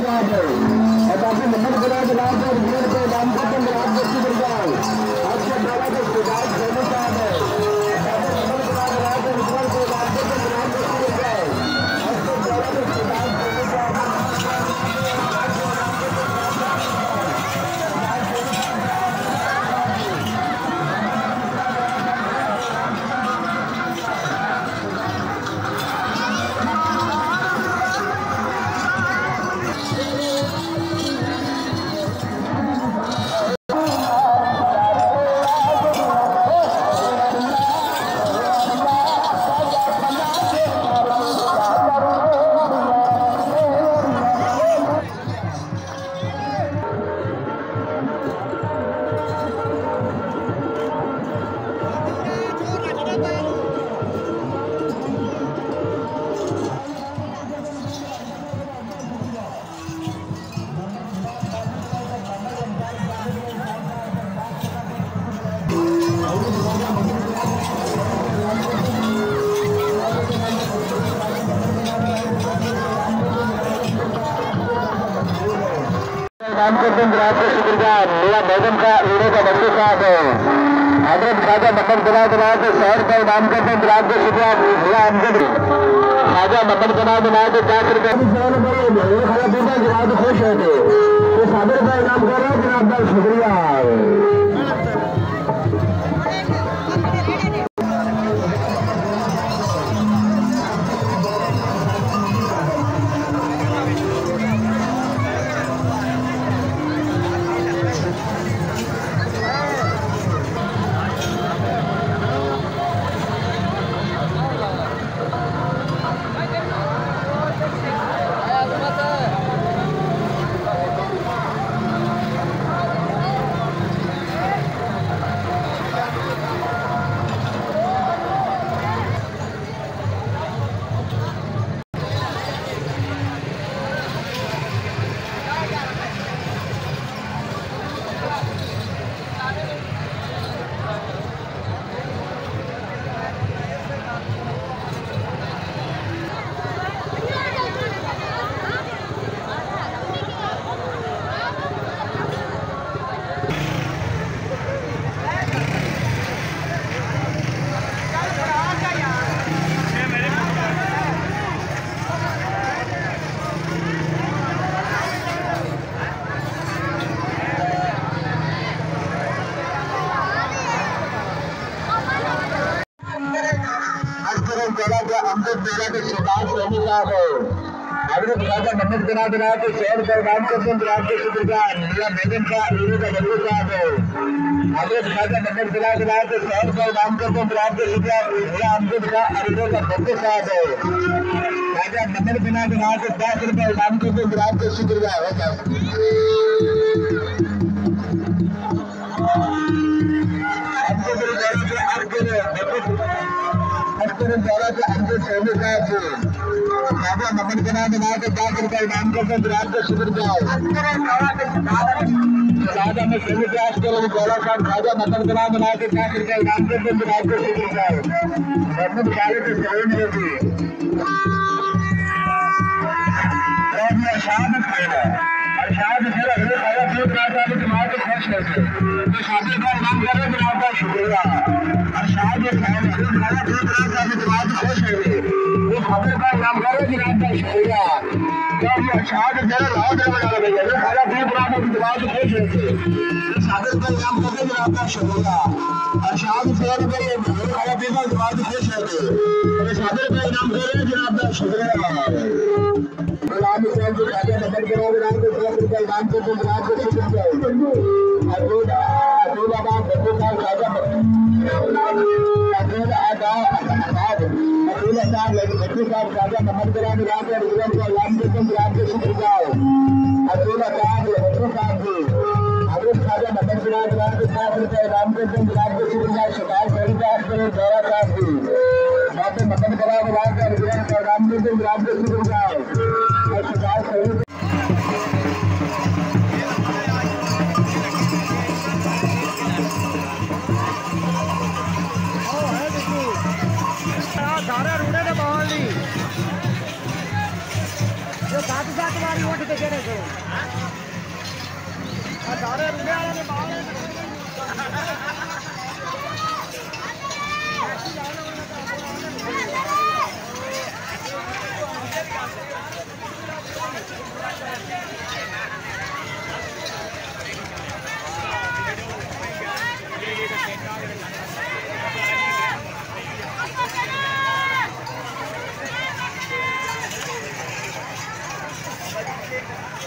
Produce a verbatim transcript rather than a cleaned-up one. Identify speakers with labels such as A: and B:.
A: साहब और बाकी नंबर बना के नाम पर विनर को नाम करते हैं राज बस्ती बलगांव आपके द्वारा के सुभाष सोनू साहब है नंबर बना के नाम पर विनर को नाम करते हैं राज बस्ती बलगांव आपके द्वारा के सुभाष सोनू साहब नाम करते हैं राज के शुक्रगुजार मेरा मैडम का वीडियो का बच्चे साहब है हजरत खाजा नंबर बना बना के शहर का नाम करते हैं राज के शुक्रगुजार मेरा अमजद खाजा नंबर बना बना के चार रुपये खुश है तो सादर का नाम कर रहा है जनाब का शुक्रिया हजरत खाजा नंबर बना बना के शहर का नाम करते हैं राज के शुक्रगुजार मेरा मैडम का वीडियो का बच्चे साहब है हजरत खाजा नंबर बना बना के शहर का नाम करते हैं राज के शुक्रगुजार मेरा अमजद का वीडियो का बच्चे साहब है खाजा नंबर बना बना के दस रुपये नाम करते हैं राज के शुक्रगुजार द्वारा के अंदर सोने साहब खाजा नंबर बना बना के दस रुपये नाम करते हैं राज के शुक्रगुजार खाजा में सोने प्रयास करेंगे गौरा साहब खाजा नंबर बना बना के दस रुपये नाम करते हैं राज के शुक्रगुजार मोहम्मद खालिद के सलोन होगी अरशाद खाना अरशाद फिर अगले खाजा फिर खाजा में तुम्हारे खुश होते तो शादी का नाम कर रहे हैं आपका शुक्रिया अरशाद खाना फिर खाजा फिर खाजा में तुम्हारे खुश होते वो खबर का नाम कर रहे हैं आपका शुक्रिया जब ये अरशाद जरा लाओ जरा बना रहे हैं वो खाजा फिर खाजा में तुम्हारे खुश होते शादी का नाम कर रहे हैं आपका शुक्रिया अरशाद फिर खाजा फिर खाजा तुम्हारे खुश होते शादी का नाम कर रहे हैं आपका शुक्रिया गुलाम हुसैन जी खाजा नंबर बना बना के दस रुपये नाम के तुम राज के शुक्रिया अरबूद अरबूद आबाद बच्चे साहब खाजा अरबूद आबाद अरबूद साहब बच्चे साहब खाजा नंबर बना बना के गुलाम को नाम के तुम राज के शुक्रिया अरबूद आबाद बच्चे साहब जी अरबूद खाजा नंबर बना बना के दस रुपये नाम के तुम राज के शुक्रिया शिकायत करी साहब के दौरा साहब जी बातें नंबर बना बना के गुलाम को नाम के तुम राज के शुक्रिया
B: सारे रूढ़े ने बहाल ली जो सात सात बारी वोट के
A: Thank you.